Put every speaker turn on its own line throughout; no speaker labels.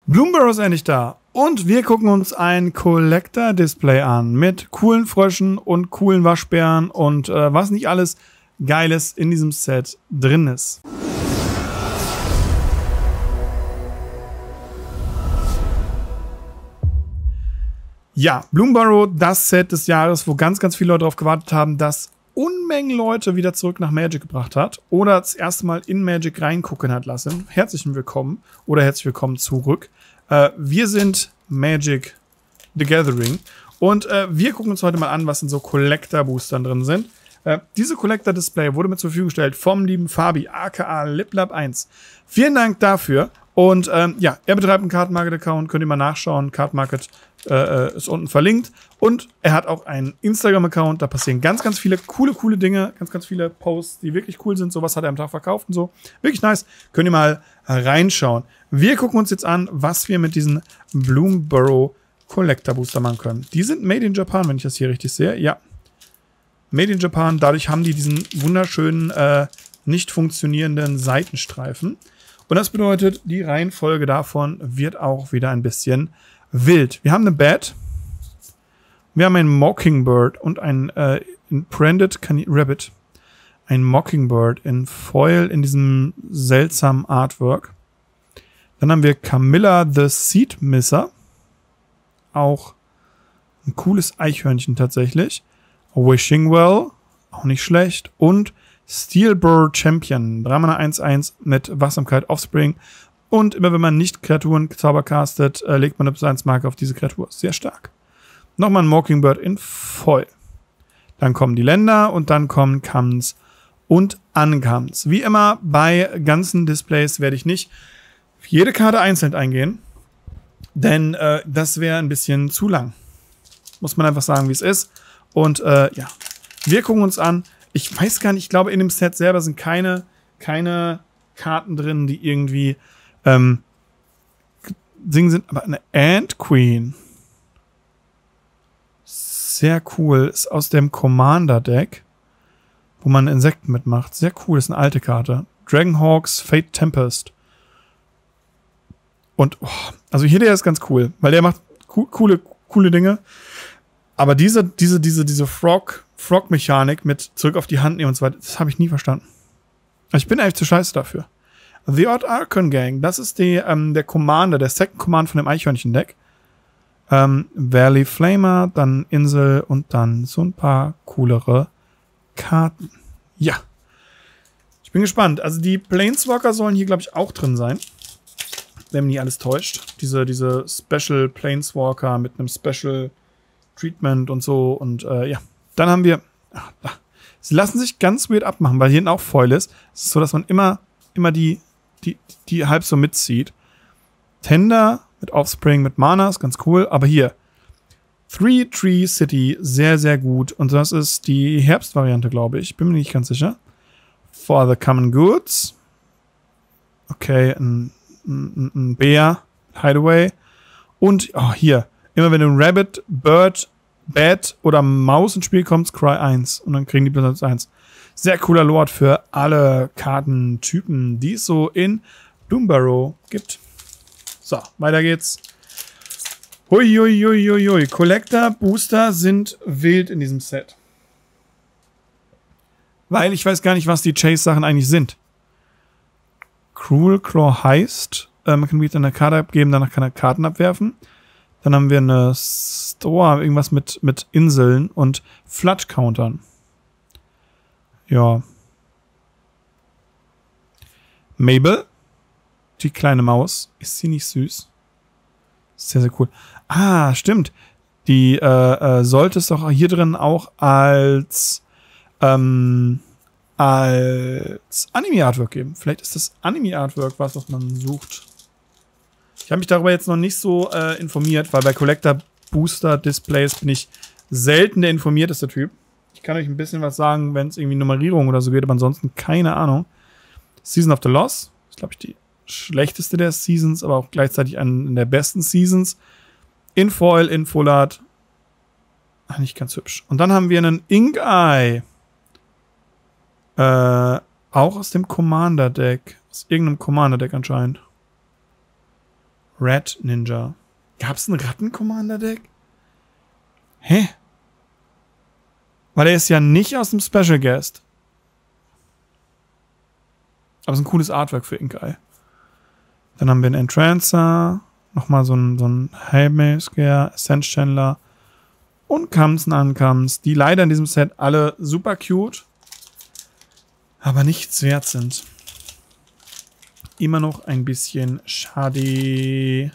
Bloomburrow ist endlich da und wir gucken uns ein Collector-Display an mit coolen Fröschen und coolen Waschbären und was nicht alles Geiles in diesem Set drin ist. Ja, Bloomburrow, das Set des Jahres, wo ganz viele Leute darauf gewartet haben, das Unmengen Leute wieder zurück nach Magic gebracht hat oder das erste Mal in Magic reingucken hat lassen. Herzlich willkommen oder herzlich willkommen zurück. Wir sind Magic the Gathering und wir gucken uns heute mal an, was in so Collector-Boostern drin sind. Diese Collector-Display wurde mir zur Verfügung gestellt vom lieben Fabi, aka LipLab1. Vielen Dank dafür. Und ja, er betreibt einen Card Market Account, könnt ihr mal nachschauen. Card Market ist unten verlinkt. Und er hat auch einen Instagram-Account, da passieren ganz viele coole Dinge, ganz viele Posts, die wirklich cool sind. Sowas hat er am Tag verkauft und so. Wirklich nice. Könnt ihr mal reinschauen. Wir gucken uns jetzt an, was wir mit diesen Bloomburrow Collector Booster machen können. Die sind made in Japan, wenn ich das hier richtig sehe. Ja. Made in Japan. Dadurch haben die diesen wunderschönen, nicht funktionierenden Seitenstreifen. Und das bedeutet, die Reihenfolge davon wird auch wieder ein bisschen wild. Wir haben eine Bat, wir haben einen Mockingbird und ein Branded Rabbit. Ein Mockingbird in Foil in diesem seltsamen Artwork. Dann haben wir Camilla the Seed Misser. Auch ein cooles Eichhörnchen tatsächlich. Wishing Well, auch nicht schlecht. Und Steelbird Champion, 3-Mana 1/1 mit Wachsamkeit Offspring. Und immer wenn man nicht Kreaturen Zauber castet, legt man eine +1-Marke auf diese Kreatur. Sehr stark. Nochmal ein Mockingbird in Foil. Dann kommen die Länder und dann kommen Commons und Uncommons. Wie immer bei ganzen Displays werde ich nicht auf jede Karte einzeln eingehen, denn das wäre ein bisschen zu lang. Muss man einfach sagen, wie es ist. Und ja, wir gucken uns an. Ich weiß gar nicht, ich glaube, in dem Set selber sind keine Karten drin, die irgendwie Ding sind. Aber eine Ant Queen. Sehr cool. Ist aus dem Commander-Deck, wo man Insekten mitmacht. Sehr cool. Ist eine alte Karte. Dragonhawks Fate Tempest. Und, oh, also hier der ist ganz cool, weil der macht coole Dinge. Aber diese Frog-Mechanik mit zurück auf die Hand nehmen und so weiter, das habe ich nie verstanden. Also ich bin eigentlich zu scheiße dafür. The Odd Archon Gang, das ist der Commander, der Second Command von dem Eichhörnchen-Deck. Valley Flamer, dann Insel und dann so ein paar coolere Karten. Ja. Ich bin gespannt. Also die Planeswalker sollen hier, glaube ich, auch drin sein. Wenn mich nicht alles täuscht. Diese Special Planeswalker mit einem Special Treatment und so. Und ja. Dann haben wir. Sie lassen sich ganz weird abmachen, weil hier hinten auch Foil ist. Es ist so, dass man immer die halb so mitzieht. Tender mit Offspring, mit Mana ist ganz cool. Aber hier. 3-Tree City, sehr gut. Und das ist die Herbstvariante, glaube ich. Bin mir nicht ganz sicher. For the Common Goods. Okay, ein Bär, Hideaway. Und hier. Immer wenn ein Rabbit, Bird, Bat oder Maus ins Spiel kommt, Cry 1. Und dann kriegen die plus 1. Sehr cooler Lord für alle Kartentypen, die es so in Bloomburrow gibt. So, weiter geht's. Hui. Collector Booster sind wild in diesem Set. Weil ich weiß gar nicht, was die Chase-Sachen eigentlich sind. Cruel Claw heißt, man kann wieder eine Karte abgeben, danach kann er Karten abwerfen. Dann haben wir eine Store, irgendwas mit Inseln und Flood-Countern. Ja. Mabel, die kleine Maus. Ist sie nicht süß? Sehr cool. Ah, stimmt. Die sollte es doch hier drin auch als Anime-Artwork geben. Vielleicht ist das Anime-Artwork was man sucht. Ich habe mich darüber jetzt noch nicht so informiert, weil bei Collector-Booster-Displays bin ich selten der informierteste Typ. Ich kann euch ein bisschen was sagen, wenn es irgendwie Nummerierung oder so geht, aber ansonsten keine Ahnung. Season of the Lost ist, glaube ich, die schlechteste der Seasons, aber auch gleichzeitig eine der besten Seasons. In Foil, in Full Art. Nicht ganz hübsch. Und dann haben wir einen Ink Eye. Auch aus dem Commander-Deck. Aus irgendeinem Commander-Deck anscheinend. Red Ninja. Gab's ein Ratten-Commander-Deck? Hä? Weil er ist ja nicht aus dem Special Guest. Aber es ist ein cooles Artwork für Inkeye. Dann haben wir einen Entrancer, nochmal so ein Hailmaker, Ascent Chandler und Kamsen Ankams, die leider in diesem Set alle super cute, aber nichts wert sind. Immer noch ein bisschen schade.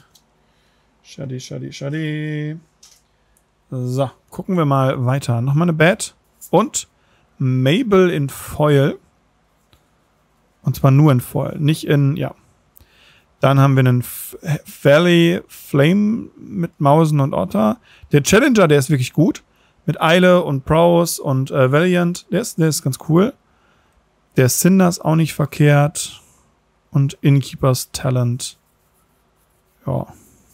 Schade. So, gucken wir mal weiter. Nochmal eine Bat und Mabel in Foil. Und zwar nur in Foil, nicht in, ja. Dann haben wir einen Valley Flame mit Mausen und Otter. Der Challenger, der ist wirklich gut. Mit Eile und Prowess und Valiant. Der ist ganz cool. Der Cinder ist auch nicht verkehrt. Und Innkeepers Talent. Ja.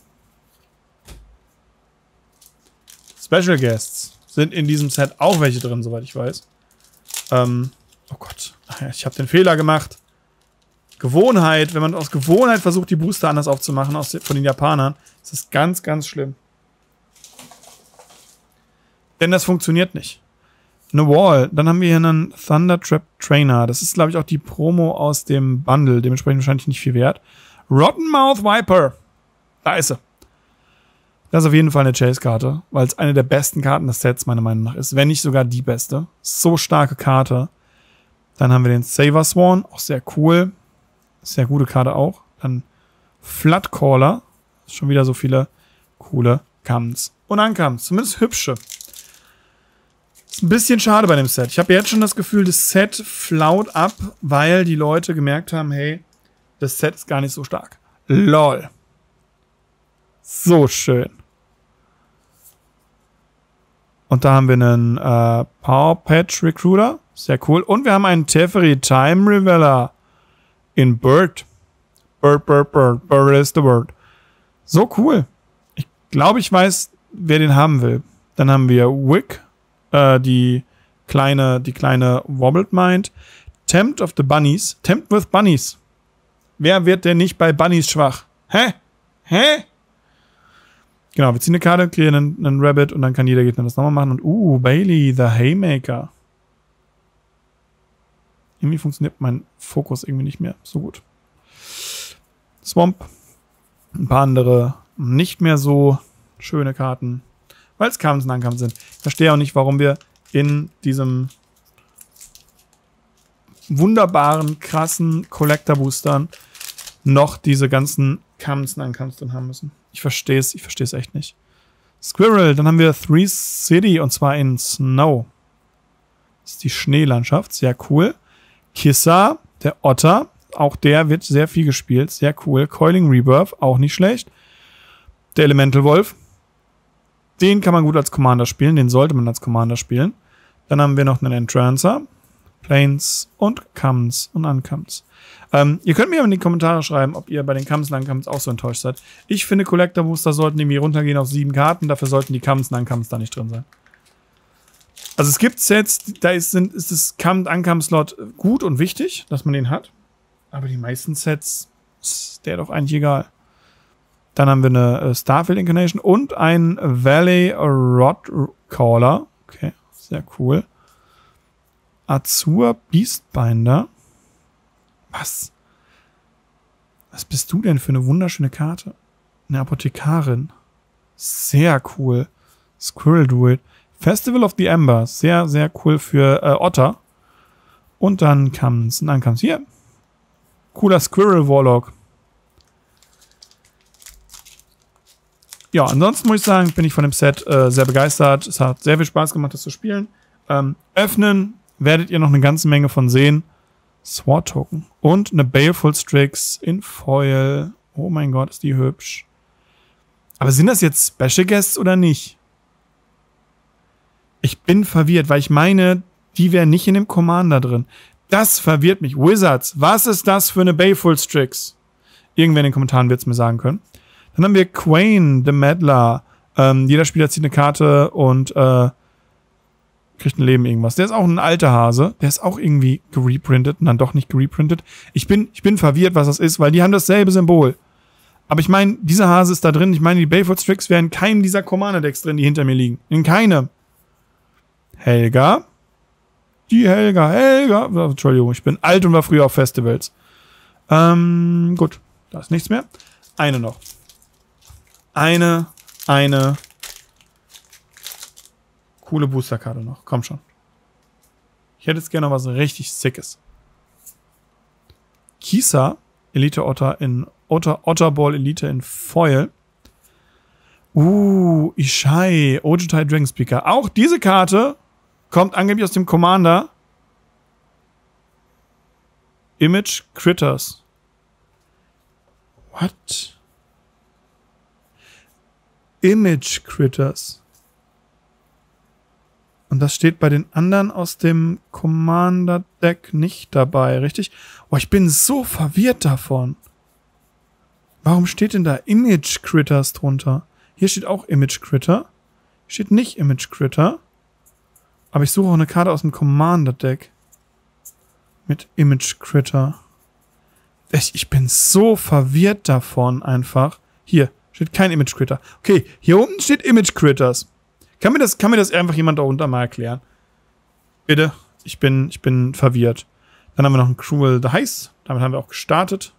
Special Guests sind in diesem Set auch welche drin, soweit ich weiß. Oh Gott. Ach ja, ich habe den Fehler gemacht. Gewohnheit, wenn man aus Gewohnheit versucht, die Booster anders aufzumachen von den Japanern, ist das ganz, ganz schlimm. Denn das funktioniert nicht. Eine Wall. Dann haben wir hier einen Thundertrap Trainer. Das ist, glaube ich, auch die Promo aus dem Bundle. Dementsprechend wahrscheinlich nicht viel wert. Rottenmouth Viper. Da ist sie. Das ist auf jeden Fall eine Chase-Karte, weil es eine der besten Karten des Sets meiner Meinung nach ist. Wenn nicht sogar die beste. So starke Karte. Dann haben wir den Saver Sworn. Auch sehr cool. Sehr gute Karte auch. Dann Floodcaller. Schon wieder so viele coole Comes. Und Uncomes. Zumindest hübsche. Ist ein bisschen schade bei dem Set. Ich habe jetzt schon das Gefühl, das Set flaut ab, weil die Leute gemerkt haben, hey, das Set ist gar nicht so stark. LOL. So schön. Und da haben wir einen Power Patch Recruiter. Sehr cool. Und wir haben einen Teferi Time Reveller in Bird. Bird is the word. So cool. Ich glaube, ich weiß, wer den haben will. Dann haben wir Wick. Die kleine Wobbled Mind. Tempt of the Bunnies. Tempt with Bunnies. Wer wird denn nicht bei Bunnies schwach? Hä? Genau, wir ziehen eine Karte, kreieren einen Rabbit und dann kann jeder Gegner das nochmal machen. Und Bailey, the Haymaker. Irgendwie funktioniert mein Fokus irgendwie nicht mehr so gut. Swamp. Ein paar andere nicht mehr so schöne Karten. Weil es Comes und Uncomes sind. Ich verstehe auch nicht, warum wir in diesem wunderbaren, krassen Collector-Boostern noch diese ganzen Comes und Uncomes drin haben müssen. Ich verstehe es echt nicht. Squirrel, dann haben wir Three City und zwar in Snow. Das ist die Schneelandschaft, sehr cool. Kissa, der Otter, auch der wird sehr viel gespielt, sehr cool. Coiling Rebirth, auch nicht schlecht. Der Elemental Wolf, den kann man gut als Commander spielen, den sollte man als Commander spielen. Dann haben wir noch einen Entrancer, Planes und Comes und Uncomes. Ihr könnt mir in die Kommentare schreiben, ob ihr bei den Comes und Uncomes auch so enttäuscht seid. Ich finde, Collector Booster sollten irgendwie runtergehen auf 7 Karten, dafür sollten die Comes und Uncomes da nicht drin sein. Also es gibt Sets, da ist das Come-Uncomes-Slot gut und wichtig, dass man den hat. Aber die meisten Sets ist der doch eigentlich egal. Dann haben wir eine Starfield Incarnation und ein Valley Rod Caller. Okay, sehr cool. Azur Beastbinder. Was? Was bist du denn für eine wunderschöne Karte? Eine Apothekarin. Sehr cool. Squirrel Druid. Festival of the Ember. Sehr, sehr cool für Otter. Und dann kam's hier. Cooler Squirrel Warlock. Ja, ansonsten muss ich sagen, bin ich von dem Set sehr begeistert. Es hat sehr viel Spaß gemacht, das zu spielen. Öffnen werdet ihr noch eine ganze Menge von sehen. Sword Token. Und eine Baleful Strix in Foil. Oh mein Gott, ist die hübsch. Aber sind das jetzt Special Guests oder nicht? Ich bin verwirrt, weil ich meine, die wären nicht in dem Commander drin. Das verwirrt mich. Wizards, was ist das für eine Baleful Strix? Irgendwer in den Kommentaren wird es mir sagen können. Dann haben wir Quain, the Meddler. Jeder Spieler zieht eine Karte und kriegt ein Leben irgendwas. Der ist auch ein alter Hase. Der ist auch irgendwie gereprintet und dann doch nicht gereprintet. Ich bin verwirrt, was das ist, weil die haben dasselbe Symbol. Aber ich meine, dieser Hase ist da drin. Ich meine, die Baleful Strix wären in keinem dieser Commander-Decks drin, die hinter mir liegen. In keinem. Helga. Die Helga. Entschuldigung, ich bin alt und war früher auf Festivals. Gut. Da ist nichts mehr. Eine noch. Eine coole Boosterkarte noch. Komm schon. Ich hätte jetzt gerne noch was richtig Sickes. Kisa, Elite Otter in Otterball Elite in Foil. Ishai, Ojutai Dragonspeaker. Auch diese Karte kommt angeblich aus dem Commander. Image Critters. What? Image Critters. Und das steht bei den anderen aus dem Commander-Deck nicht dabei, richtig? Oh, ich bin so verwirrt davon. Warum steht denn da Image Critters drunter? Hier steht auch Image Critter. Hier steht nicht Image Critter. Aber ich suche auch eine Karte aus dem Commander-Deck. Mit Image Critter. Ich bin so verwirrt davon einfach. Hier steht kein Image Critter. Okay, hier unten steht Image Critters. Kann mir das einfach jemand da unten mal erklären? Bitte? Ich bin verwirrt. Dann haben wir noch einen Cruel Dice. Damit haben wir auch gestartet.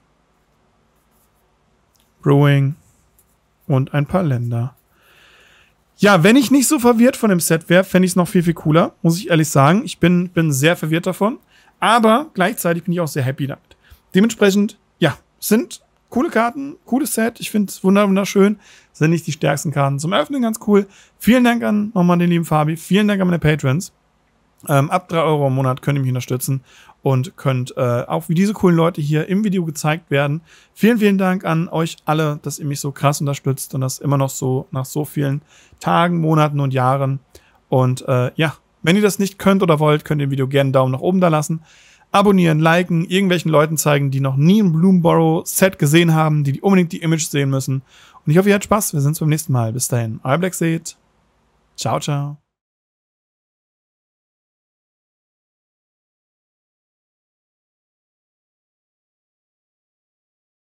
Brewing. Und ein paar Länder. Ja, wenn ich nicht so verwirrt von dem Set wäre, fände ich es noch viel, viel cooler. Muss ich ehrlich sagen. Ich bin sehr verwirrt davon. Aber gleichzeitig bin ich auch sehr happy damit. Dementsprechend, ja, sind coole Karten, cooles Set. Ich finde es wunderschön. Sind nicht die stärksten Karten zum Öffnen, ganz cool. Vielen Dank an nochmal den lieben Fabi. Vielen Dank an meine Patrons. Ab 3 Euro im Monat könnt ihr mich unterstützen und könnt auch wie diese coolen Leute hier im Video gezeigt werden. Vielen Dank an euch alle, dass ihr mich so krass unterstützt und das immer noch so nach so vielen Tagen, Monaten und Jahren. Und ja, wenn ihr das nicht könnt oder wollt, könnt ihr dem Video gerne einen Daumen nach oben da lassen. Abonnieren, liken, irgendwelchen Leuten zeigen, die noch nie ein Bloomburrow Set gesehen haben, die unbedingt die Image sehen müssen. Und ich hoffe, ihr habt Spaß. Wir sehen uns beim nächsten Mal. Bis dahin. Euer Black Seed. Ciao, ciao.